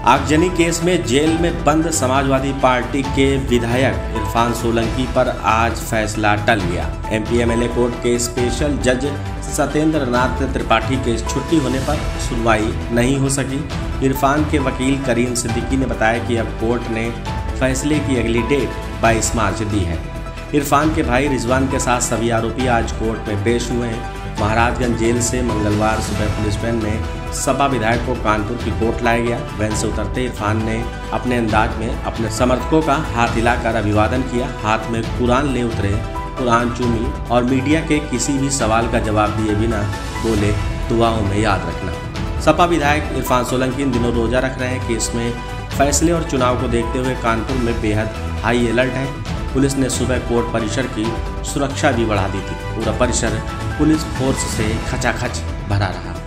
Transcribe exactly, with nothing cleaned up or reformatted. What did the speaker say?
आगजनी केस में जेल में बंद समाजवादी पार्टी के विधायक इरफान सोलंकी पर आज फैसला टल गया। एमपी एमएलए कोर्ट के स्पेशल जज सत्येंद्र नाथ त्रिपाठी के छुट्टी होने पर सुनवाई नहीं हो सकी। इरफान के वकील करीम सिद्दीकी ने बताया कि अब कोर्ट ने फैसले की अगली डेट बाईस मार्च दी है। इरफान के भाई रिजवान के साथ सभी आरोपी आज कोर्ट में पेश हुए हैं। महाराजगंज जेल से मंगलवार सुबह पुलिस वैन में सपा विधायक को कानपुर की कोर्ट लाया गया। वैन से उतरते इरफान ने अपने अंदाज में अपने समर्थकों का हाथ हिलाकर अभिवादन किया। हाथ में कुरान ले उतरे, कुरान चूमी और मीडिया के किसी भी सवाल का जवाब दिए बिना बोले, दुआओं में याद रखना। सपा विधायक इरफान सोलंकी इन दिनों रोजा रख रहे हैं कि इसमें फैसले और चुनाव को देखते हुए कानपुर में बेहद हाई अलर्ट है। पुलिस ने सुबह कोर्ट परिसर की सुरक्षा भी बढ़ा दी थी। पूरा परिसर पुलिस फोर्स से खचाखच भरा रहा।